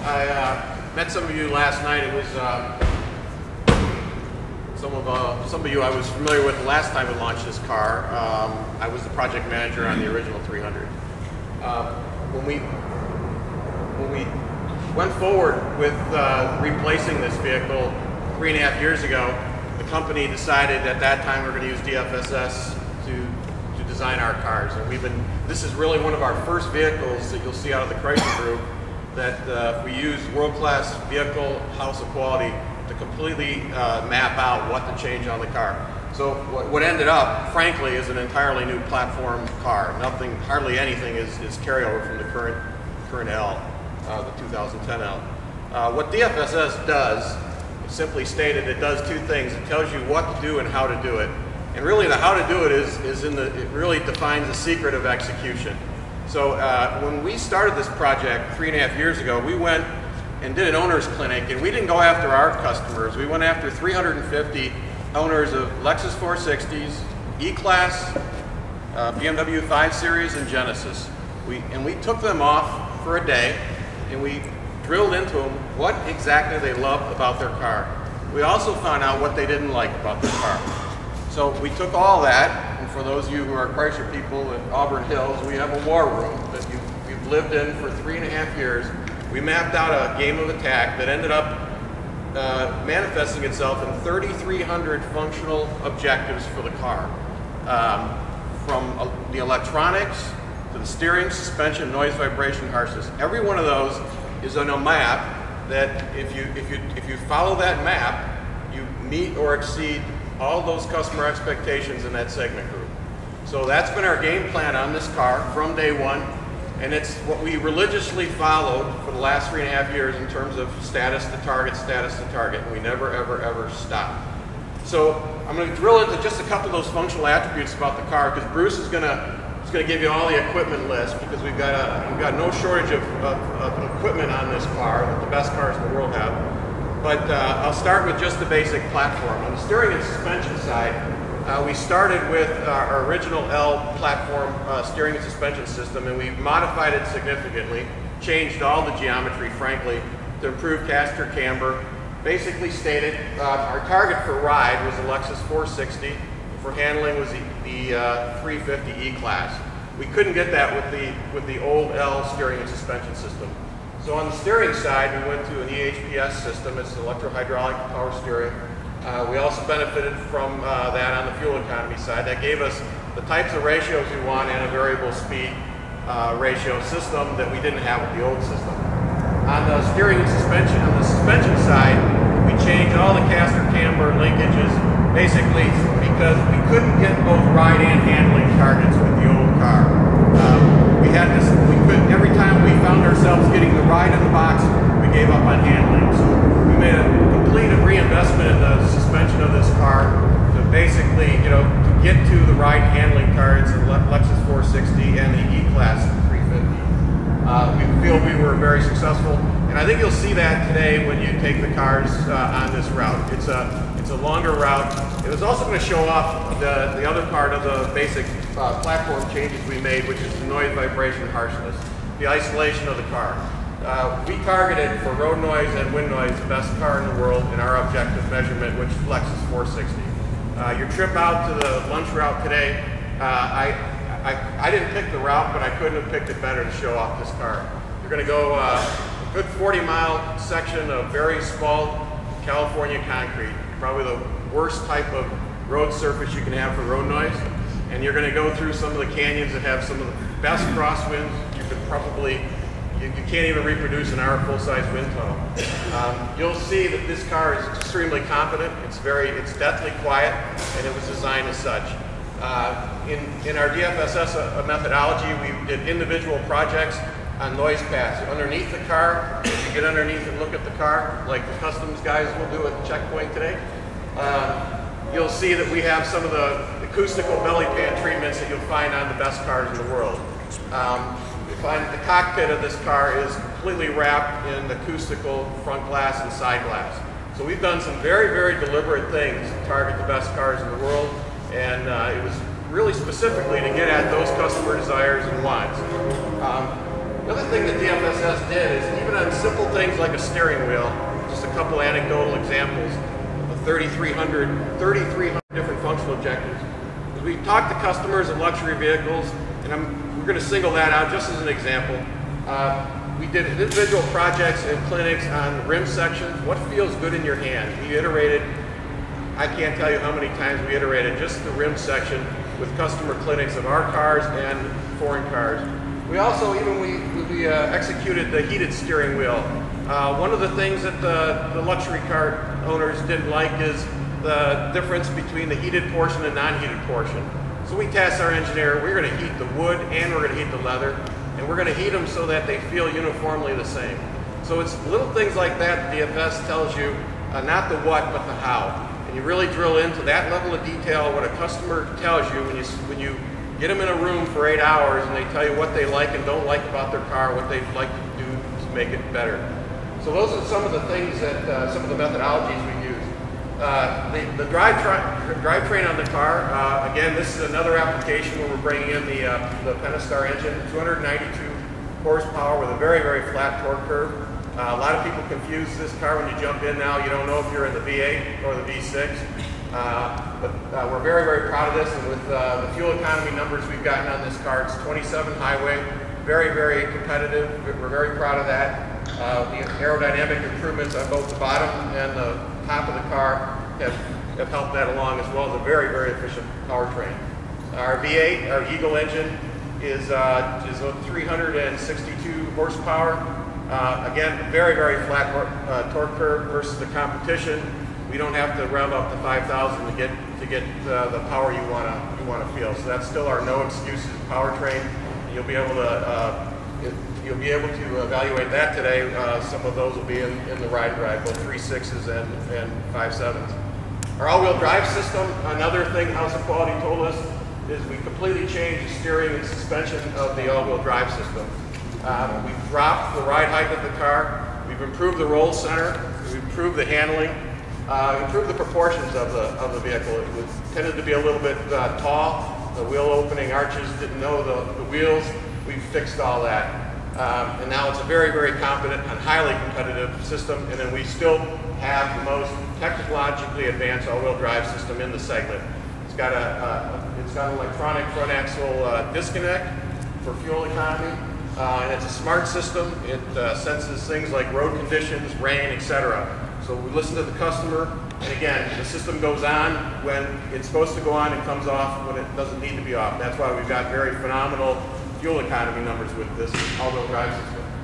I met some of you last night. It was some of you I was familiar with the last time we launched this car. I was the project manager on the original 300. When we went forward with replacing this vehicle 3.5 years ago, the company decided at that time we're going to use DFSS to design our cars. And this is really one of our first vehicles that you'll see out of the Chrysler Group that we use world-class vehicle house of quality to completely map out what to change on the car. So what ended up, frankly, is an entirely new platform car. Hardly anything is carryover from the current L, the 2010 L. What DFSS does, simply stated, it does two things. It tells you what to do and how to do it. And really the how to do it it really defines the secret of execution. So when we started this project 3.5 years ago, we went and did an owner's clinic, and we didn't go after our customers. We went after 350 owners of Lexus 460s, E-Class, BMW 5 Series, and Genesis. We took them off for a day, and we drilled into them what exactly they loved about their car. We also found out what they didn't like about their car. So we took all that, and for those of you who are Chrysler people at Auburn Hills, we have a war room that we've lived in for 3.5 years. We mapped out a game of attack that ended up manifesting itself in 3,300 functional objectives for the car. From the electronics to the steering, suspension, noise, vibration, harshness. Every one of those is on a map that if you follow that map, you meet or exceed all those customer expectations in that segment group. So that's been our game plan on this car from day one, and it's what we religiously followed for the last 3.5 years in terms of status to target, and we never, ever, ever stop. So I'm going to drill into just a couple of those functional attributes about the car, because Bruce is going to give you all the equipment list, because we've got no shortage of equipment on this car that the best cars in the world have. But I'll start with just the basic platform. On the steering and suspension side, we started with our original L platform steering and suspension system, and we modified it significantly, changed all the geometry, frankly, to improve caster camber. Basically stated, our target for ride was the Lexus 460, for handling was the 350 E-Class. We couldn't get that with the old L steering and suspension system. So on the steering side, we went to an EHPS system. It's electro-hydraulic power steering. We also benefited from that on the fuel economy side. That gave us the types of ratios we want and a variable speed ratio system that we didn't have with the old system. On the steering and suspension, on the suspension side, we changed all the caster camber linkages, basically because we couldn't get both ride and handling targets with the old car. Every time we found ourselves getting the ride in the box, we gave up on handling. So we made a complete reinvestment in the suspension of this car to basically, to get to the ride and handling targets of the Lexus 460 and the E-Class 350. We feel we were very successful, and I think you'll see that today when you take the cars on this route. It's a longer route. It was also going to show off the other part of the basic platform changes we made, which is the noise, vibration, harshness, the isolation of the car. We targeted for road noise and wind noise the best car in the world in our objective measurement, which is Lexus 460. Your trip out to the lunch route today, I didn't pick the route, but I couldn't have picked it better to show off this car. You're going to go a good 40-mile section of very small California concrete, probably the worst type of road surface you can have for road noise. And you're going to go through some of the canyons that have some of the best crosswinds you can't even reproduce in our full-size wind tunnel. You'll see that this car is extremely confident. It's deathly quiet, and it was designed as such. In our DFSS methodology, we did individual projects on noise paths. Underneath the car, if you get underneath and look at the car, like the customs guys will do at the checkpoint today, you'll see that we have some of the acoustical belly pan treatments that you'll find on the best cars in the world. You'll find the cockpit of this car is completely wrapped in acoustical front glass and side glass. So we've done some very, very deliberate things to target the best cars in the world, and it was really specifically to get at those customer desires and wants. The other thing that DFSS did is even on simple things like a steering wheel, just a couple anecdotal examples of 3,300 different functional objectives. As we talk to customers of luxury vehicles, and we're going to single that out just as an example. We did individual projects and clinics on rim sections. What feels good in your hand? We iterated, I can't tell you how many times we iterated just the rim section with customer clinics of our cars and foreign cars. We also, we executed the heated steering wheel. One of the things that the luxury car owners didn't like is the difference between the heated portion and non-heated portion. So we tasked our engineer, we're going to heat the wood and we're going to heat the leather, and we're going to heat them so that they feel uniformly the same. So it's little things like that DFS tells you, not the what, but the how. And you really drill into that level of detail, what a customer tells you when you get them in a room for 8 hours and they tell you what they like and don't like about their car, what they'd like to do to make it better. So those are some of the things that, some of the methodologies we use. The drivetrain on the car, again, this is another application where we're bringing in the Pentastar engine, 292 horsepower with a very, very flat torque curve. A lot of people confuse this car when you jump in now. You don't know if you're in the V8 or the V6. But we're very, very proud of this, and with the fuel economy numbers we've gotten on this car, it's 27 highway, very, very competitive. We're very proud of that. The aerodynamic improvements on both the bottom and the top of the car have helped that along, as well as a very, very efficient powertrain. Our V8, our Eagle engine, is 362 horsepower. Again, very, very flat torque curve versus the competition. We don't have to rev up to 5,000 to get the power you want to feel. So that's still our no excuses powertrain. You'll be able to evaluate that today. Some of those will be in the ride drive, both 3.6s and 5.7s. Our all-wheel drive system, another thing House of Quality told us, is we completely changed the steering and suspension of the all-wheel drive system. We've dropped the ride height of the car. We've improved the roll center. We've improved the handling. Improved the proportions of the vehicle. It tended to be a little bit tall. The wheel opening arches didn't know the wheels. We've fixed all that. And now it's a very, very competent and highly competitive system. And then we still have the most technologically advanced all-wheel drive system in the segment. It's got an electronic front axle disconnect for fuel economy. And it's a smart system. It senses things like road conditions, rain, etc. So we listen to the customer, and again, the system goes on when it's supposed to go on and comes off when it doesn't need to be off. That's why we've got very phenomenal fuel economy numbers with this all-wheel drive system.